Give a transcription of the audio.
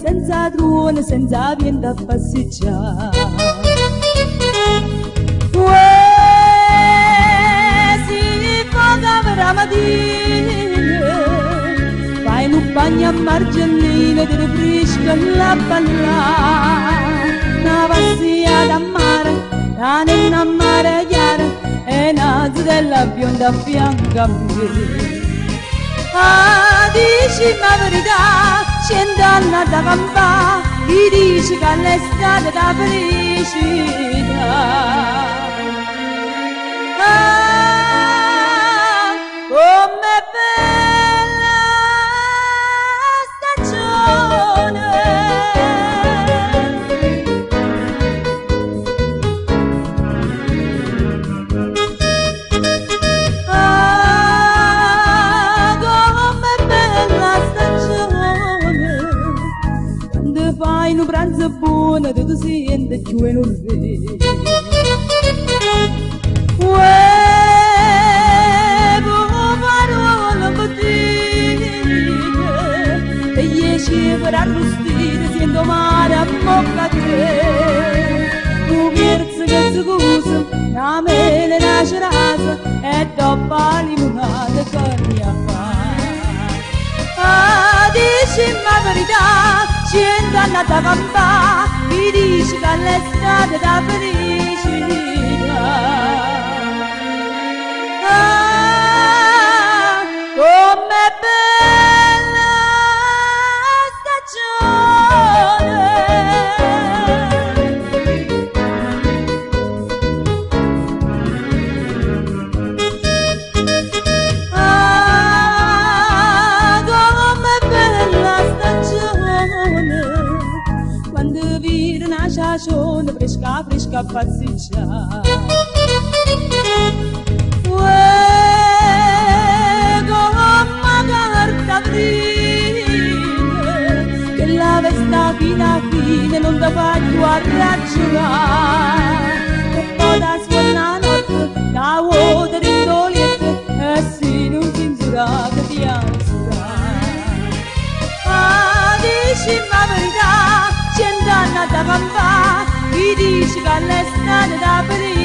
senza truone, senza vento a passeggiare. Si fa per la mattina, fai un bagno a margellino, ti rifresca la ballare, una passeggiata a mare, la nena a mare chiara, e una zitella bionda bianca a me. Ah, dici la verità, scendo alla da campà, ti dici che l'estate da felicità. Ah, com'è bella stagione. Fai un pranzo buono, tu ti senti più e non vedi. Parola mattina, e esci per arrostire, sento male a bocca a te. Tu pierzi che si cusa, la mele nasce rasa, e dopo la limonata che mi fa. Ah, dici la verità, scendo andata a campà, mi dici che l'estate da felicità. Ah, com'è bella stagione. Ah, com'è bella stagione, quando vire una stagione fresca, fresca a passeggiare. Come carta prima, che la vesta fino a fine non ti fa più a ragionare. E poi da suona la notte, da vuota di doliette, e si non si insura che ti ansura. Ah, dici la verità, scendo andata a campà, mi dici che l'estate da felicità.